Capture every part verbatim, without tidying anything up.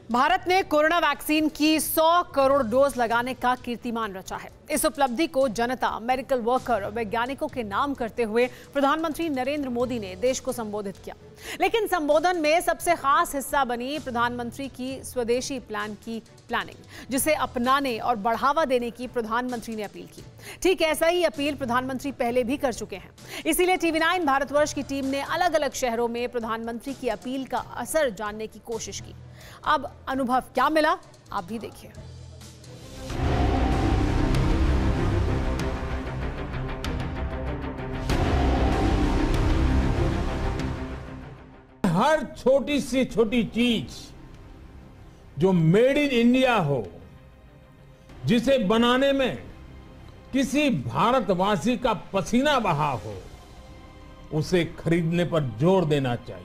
भारत ने corona vaccine की सौ करोड़ डोज लगाने का कीर्तिमान रचा है। इस उपलब्धि को जनता, मेडिकल वर्कर और वैज्ञानिकों के नाम करते हुए प्रधानमंत्री नरेंद्र मोदी ने देश को संबोधित किया। लेकिन संबोधन में सबसे खास हिस्सा बनी प्रधानमंत्री की स्वदेशी प्लान की प्लानिंग, जिसे अपनाने और बढ़ावा देने की प्रधानमंत्री ने अपील की। ठीक ऐसा ही अपील प्रधानमंत्री पहले भी कर चुके हैं। इसीलिए टीवी नाइन भारतवर्ष की टीम ने अलग अलग शहरों में प्रधानमंत्री की अपील का असर जानने की कोशिश की। अब अनुभव क्या मिला, आप भी देखिए। हर छोटी सी छोटी चीज जो मेड इन इंडिया हो, जिसे बनाने में किसी भारतवासी का पसीना बहा हो, उसे खरीदने पर जोर देना चाहिए।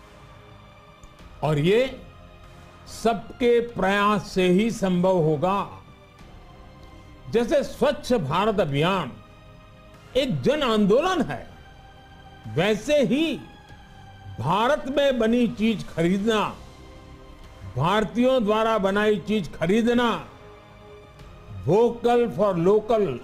और ये सबके प्रयास से ही संभव होगा। जैसे स्वच्छ भारत अभियान एक जन आंदोलन है, वैसे ही भारत में बनी चीज खरीदना, भारतीयों द्वारा बनाई चीज खरीदना, वोकल फॉर लोकल,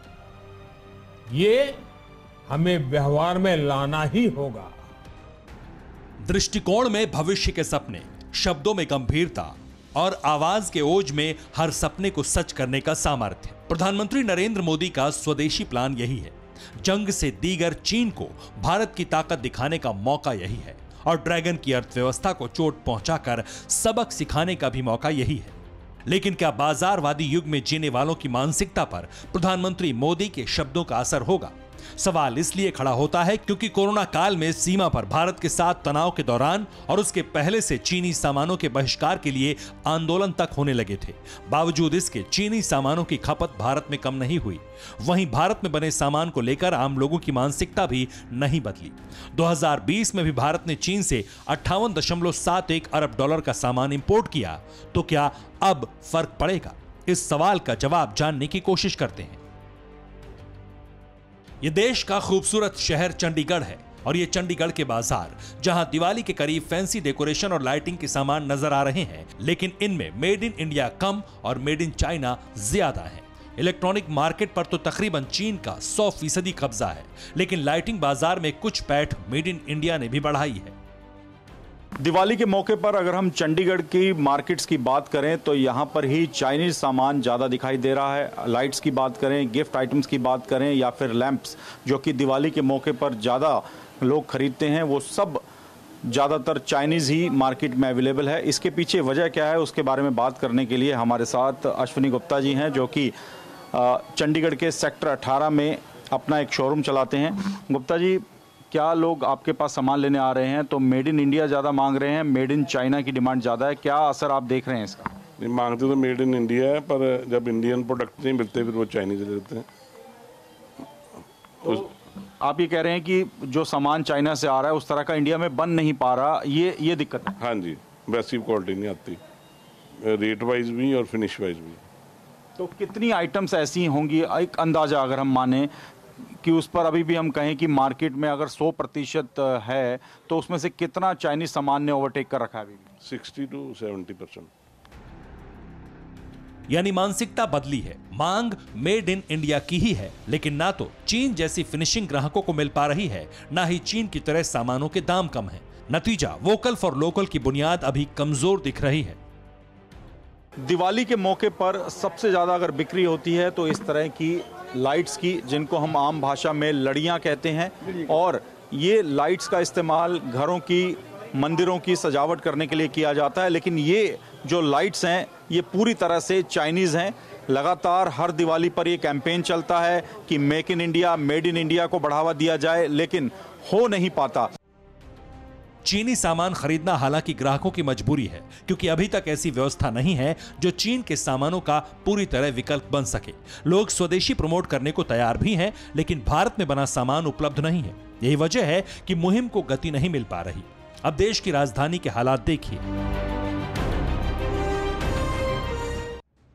ये हमें व्यवहार में लाना ही होगा। दृष्टिकोण में भविष्य के सपने, शब्दों में गंभीरता और आवाज के ओज में हर सपने को सच करने का सामर्थ्य। प्रधानमंत्री नरेंद्र मोदी का स्वदेशी प्लान यही है। जंग से दीगर चीन को भारत की ताकत दिखाने का मौका यही है और ड्रैगन की अर्थव्यवस्था को चोट पहुंचाकर सबक सिखाने का भी मौका यही है। लेकिन क्या बाजारवादी युग में जीने वालों की मानसिकता पर प्रधानमंत्री मोदी के शब्दों का असर होगा? सवाल इसलिए खड़ा होता है क्योंकि कोरोना काल में सीमा पर भारत के साथ तनाव के दौरान और उसके पहले से चीनी सामानों के बहिष्कार के लिए आंदोलन तक होने लगे थे। बावजूद इसके चीनी सामानों की खपत भारत में कम नहीं हुई। वहीं भारत में बने सामान को लेकर आम लोगों की मानसिकता भी नहीं बदली। दो हज़ार बीस में भी भारत ने चीन से अट्ठावन दशमलव सात एक अरब डॉलर का सामान इंपोर्ट किया। तो क्या अब फर्क पड़ेगा? इस सवाल का जवाब जानने की कोशिश करते हैं। ये देश का खूबसूरत शहर चंडीगढ़ है और ये चंडीगढ़ के बाजार, जहां दिवाली के करीब फैंसी डेकोरेशन और लाइटिंग के सामान नजर आ रहे हैं, लेकिन इनमें मेड इन इंडिया कम और मेड इन चाइना ज्यादा है। इलेक्ट्रॉनिक मार्केट पर तो तकरीबन चीन का सौ फीसदी कब्जा है, लेकिन लाइटिंग बाजार में कुछ पैठ मेड इन इंडिया ने भी बढ़ाई है। दिवाली के मौके पर अगर हम चंडीगढ़ की मार्केट्स की बात करें तो यहाँ पर ही चाइनीज सामान ज़्यादा दिखाई दे रहा है। लाइट्स की बात करें, गिफ्ट आइटम्स की बात करें या फिर लैंप्स, जो कि दिवाली के मौके पर ज़्यादा लोग खरीदते हैं, वो सब ज़्यादातर चाइनीज़ ही मार्केट में अवेलेबल है। इसके पीछे वजह क्या है, उसके बारे में बात करने के लिए हमारे साथ अश्विनी गुप्ता जी हैं, जो कि चंडीगढ़ के सेक्टर अठारह में अपना एक शोरूम चलाते हैं। गुप्ता जी, क्या लोग आपके पास सामान लेने आ रहे हैं तो मेड इन इंडिया ज़्यादा मांग रहे हैं, मेड इन चाइना की डिमांड ज़्यादा है? क्या असर आप देख रहे हैं इसका? नहीं, मांगते तो मेड इन इंडिया है, पर जब इंडियन प्रोडक्ट नहीं मिलते फिर वो चाइनीज ले लेते हैं। तो आप ये कह रहे हैं कि जो सामान चाइना से आ रहा है उस तरह का इंडिया में बन नहीं पा रहा, ये ये दिक्कत है? हाँ जी, वैसी क्वालिटी नहीं आती, रेट वाइज भी और फिनिश वाइज भी। तो कितनी आइटम्स ऐसी होंगी, एक अंदाजा अगर हम माने कि उस पर अभी भी हम कहें कि मार्केट में अगर सौ प्रतिशत है तो उसमें से कितना चाइनीज सामान ने ओवरटेक कर रखा है? अभी सिक्सटी टू सेवेंटी परसेंट। यानी मानसिकता बदली है। मांग मेड इन इंडिया की ही है, लेकिन ना तो चीन जैसी फिनिशिंग ग्राहकों को मिल पा रही है, ना ही चीन की तरह सामानों के दाम कम है। नतीजा, वोकल फॉर लोकल की बुनियाद अभी कमजोर दिख रही है। दिवाली के मौके पर सबसे ज्यादा अगर बिक्री होती है तो इस तरह की लाइट्स की, जिनको हम आम भाषा में लड़ियां कहते हैं, और ये लाइट्स का इस्तेमाल घरों की, मंदिरों की सजावट करने के लिए किया जाता है। लेकिन ये जो लाइट्स हैं ये पूरी तरह से चाइनीज़ हैं। लगातार हर दिवाली पर ये कैंपेन चलता है कि make in India, made in India को बढ़ावा दिया जाए, लेकिन हो नहीं पाता। चीनी सामान खरीदना हालांकि ग्राहकों की मजबूरी है, क्योंकि अभी तक ऐसी व्यवस्था नहीं है जो चीन के सामानों का पूरी तरह विकल्प बन सके। लोग स्वदेशी प्रमोट करने को तैयार भी हैं, लेकिन भारत में बना सामान उपलब्ध नहीं है। यही वजह है कि मुहिम को गति नहीं मिल पा रही। अब देश की राजधानी के हालात देखिए।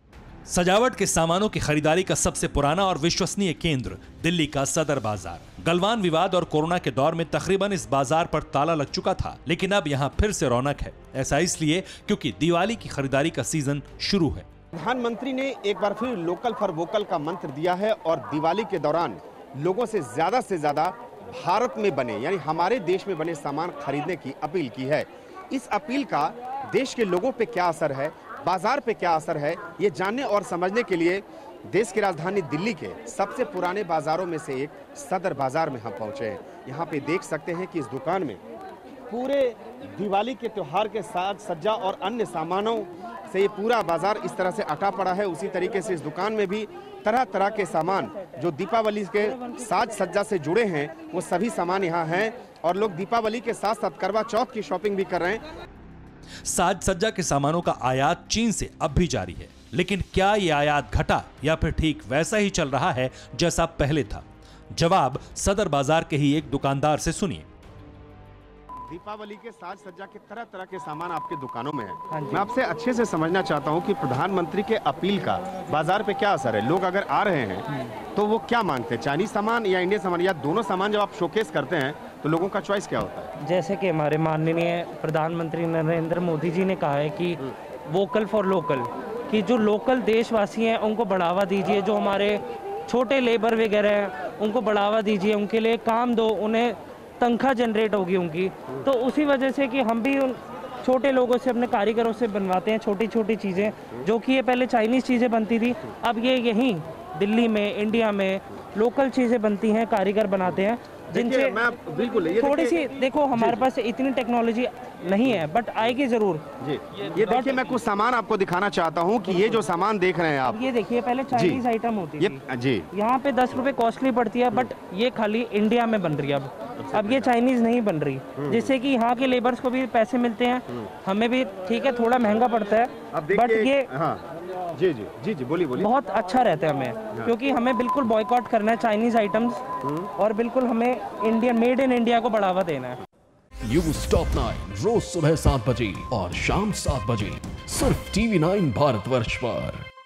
सजावट के सामानों की खरीदारी का सबसे पुराना और विश्वसनीय केंद्र दिल्ली का सदर बाजार। गलवान विवाद और कोरोना के दौर में तकरीबन इस बाजार पर ताला लग चुका था, लेकिन अब यहाँ फिर से रौनक है। ऐसा इसलिए क्योंकि दिवाली की खरीदारी का सीजन शुरू है। प्रधानमंत्री ने एक बार फिर लोकल फॉर वोकल का मंत्र दिया है और दिवाली के दौरान लोगों से ज्यादा से ज्यादा भारत में बने यानी हमारे देश में बने सामान खरीदने की अपील की है। इस अपील का देश के लोगों पे क्या असर है, बाजार पे क्या असर है, ये जानने और समझने के लिए देश की राजधानी दिल्ली के सबसे पुराने बाजारों में से एक सदर बाजार में हम पहुंचे हैं। यहाँ पे देख सकते हैं कि इस दुकान में पूरे दिवाली के त्योहार के साज सज्जा और अन्य सामानों से ये पूरा बाजार इस तरह से अटा पड़ा है। उसी तरीके से इस दुकान में भी तरह तरह के सामान जो दीपावली के साज सज्जा से जुड़े हैं वो सभी सामान यहाँ हैं और लोग दीपावली के साथ साथ करवा चौथ की शॉपिंग भी कर रहे हैं। साज सज्जा के सामानों का आयात चीन से अब भी जारी है, लेकिन क्या ये आयात घटा या फिर ठीक वैसा ही चल रहा है जैसा पहले था? जवाब सदर बाजार के ही एक दुकानदार से सुनिए। दीपावली के साज सज्जा के तरह तरह के सामान आपके दुकानों में है। मैं आपसे अच्छे से समझना चाहता हूं कि प्रधानमंत्री के अपील का बाजार पे क्या असर है। लोग अगर आ रहे हैं तो वो क्या मांगते हैं, चाइनीज सामान या इंडियन सामान या दोनों सामान? जब आप शोकेस करते हैं तो लोगों का चॉइस क्या होता है? जैसे कि हमारे माननीय प्रधानमंत्री नरेंद्र मोदी जी ने कहा है कि वोकल फॉर लोकल, कि जो लोकल देशवासी हैं उनको बढ़ावा दीजिए, जो हमारे छोटे लेबर वगैरह हैं उनको बढ़ावा दीजिए, उनके लिए काम दो, उन्हें तनख्वाह जनरेट होगी उनकी। तो उसी वजह से कि हम भी उन छोटे लोगों से, अपने कारीगरों से बनवाते हैं छोटी छोटी चीज़ें, जो कि ये पहले चाइनीज़ चीज़ें बनती थी, अब ये यहीं दिल्ली में, इंडिया में लोकल चीज़ें बनती हैं, कारीगर बनाते हैं, जिनसे बिल्कुल ये थोड़ी सी देखो हमारे पास इतनी टेक्नोलॉजी नहीं है बट आएगी जरूर। जी ये देखिए मैं कुछ सामान आपको दिखाना चाहता हूँ कि ये जो सामान देख रहे हैं आप, ये देखिए पहले चाइनीज आइटम होती ये थी जी यहाँ पे दस रुपए कॉस्टली पड़ती है, बट ये खाली इंडिया में बन रही है अब अब ये चाइनीज नहीं बन रही, जिससे कि यहाँ के लेबर्स को भी पैसे मिलते हैं, हमें भी ठीक है थोड़ा महंगा पड़ता है, बट ये हाँ जी जी जी जी बोलिए बोलिए बहुत अच्छा रहता है हमें, क्योंकि हमें बिल्कुल बॉयकॉट करना है चाइनीज आइटम्स और बिल्कुल हमें इंडियन मेड इन इंडिया को बढ़ावा देना है। न्यूज़ टॉप नाइन रोज सुबह सात बजे और शाम सात बजे सिर्फ टीवी नाइन भारतवर्ष पर।